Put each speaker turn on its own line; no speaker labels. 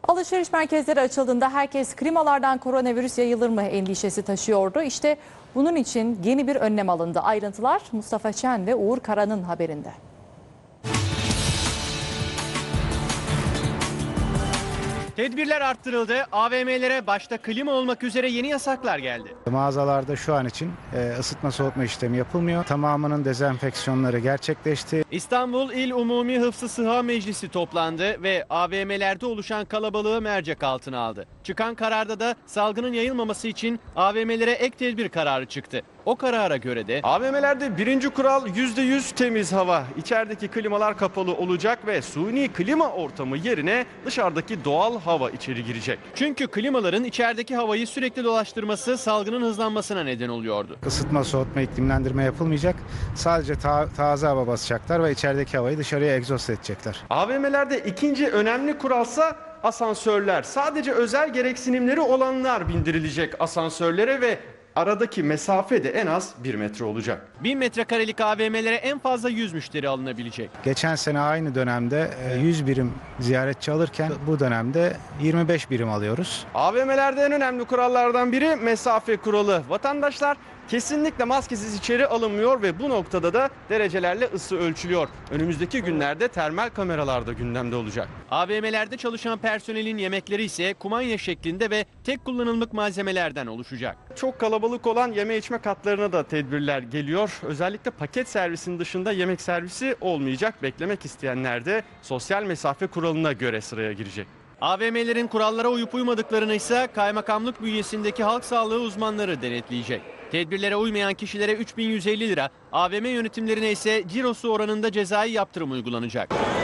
Alışveriş merkezleri açıldığında herkes klimalardan koronavirüs yayılır mı endişesi taşıyordu. İşte bunun için yeni bir önlem alındı. Ayrıntılar Mustafa Şen ve Uğur Kara'nın haberinde.
Tedbirler arttırıldı. AVM'lere başta klima olmak üzere yeni yasaklar geldi.
Mağazalarda şu an için ısıtma soğutma işlemi yapılmıyor. Tamamının dezenfeksiyonları gerçekleşti.
İstanbul İl Umumi Hıfzı Sıha Meclisi toplandı ve AVM'lerde oluşan kalabalığı mercek altına aldı. Çıkan kararda da salgının yayılmaması için AVM'lere ek tedbir kararı çıktı. O karara göre de AVM'lerde birinci kural %100 temiz hava. İçerideki klimalar kapalı olacak ve suni klima ortamı yerine dışarıdaki doğal hava içeri girecek. Çünkü klimaların içerideki havayı sürekli dolaştırması salgının hızlanmasına neden oluyordu.
Isıtma soğutma iklimlendirme yapılmayacak. Sadece taze hava basacaklar ve içerideki havayı dışarıya egzoz edecekler.
AVM'lerde ikinci önemli kuralsa asansörler. Sadece özel gereksinimleri olanlar bindirilecek asansörlere ve aradaki mesafe de en az 1 metre olacak. 1000 metrekarelik AVM'lere en fazla 100 müşteri alınabilecek.
Geçen sene aynı dönemde 100 birim ziyaretçi alırken bu dönemde 25 birim alıyoruz.
AVM'lerde en önemli kurallardan biri mesafe kuralı. Vatandaşlar kesinlikle maskesiz içeri alınmıyor ve bu noktada da derecelerle ısı ölçülüyor. Önümüzdeki günlerde termal kameralar da gündemde olacak. AVM'lerde çalışan personelin yemekleri ise kumanya şeklinde ve tek kullanımlık malzemelerden oluşacak. Çok kalabalık olan yeme içme katlarına da tedbirler geliyor. Özellikle paket servisinin dışında yemek servisi olmayacak. Beklemek isteyenler de sosyal mesafe kuralına göre sıraya girecek. AVM'lerin kurallara uyup uymadıklarını ise kaymakamlık bünyesindeki halk sağlığı uzmanları denetleyecek. Tedbirlere uymayan kişilere 3.150 lira, AVM yönetimlerine ise cirosu oranında cezai yaptırım uygulanacak.